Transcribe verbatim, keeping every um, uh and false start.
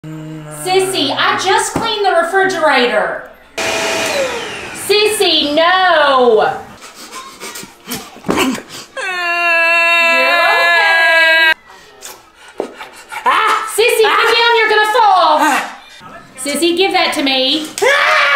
Sissy, I just cleaned the refrigerator. Sissy, no. You're okay. Sissy, get down, you're gonna fall. Sissy, give that to me.